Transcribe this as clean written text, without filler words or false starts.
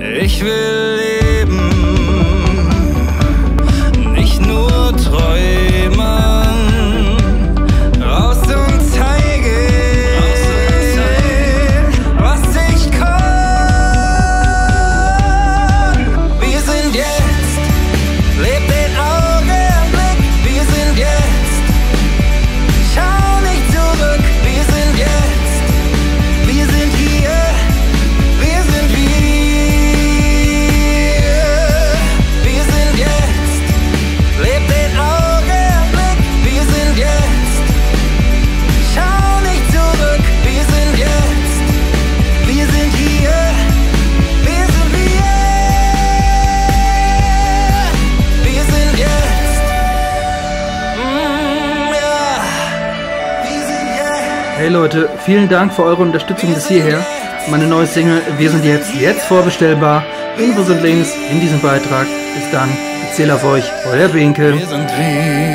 Ich will leben, nicht nur träumen, raus und zeigen, was ich kann. Wir sind jetzt, lebt den Augenblick, wir sind jetzt, schau nicht zurück, wir sind jetzt, wir sind hier, wir sind wir. Wir sind jetzt, lebt den Augenblick, wir sind jetzt, schau nicht zurück, wir sind jetzt, wir sind hier, wir sind wir. Wir sind jetzt, ja, wir sind jetzt. Hey Leute, vielen Dank für eure Unterstützung bis hierher. Meine neue Single Wir sind jetzt vorbestellbar. Infos und Links in diesem Beitrag. Bis dann, ich zähle auf euch, euer Binke. Wir sind wir.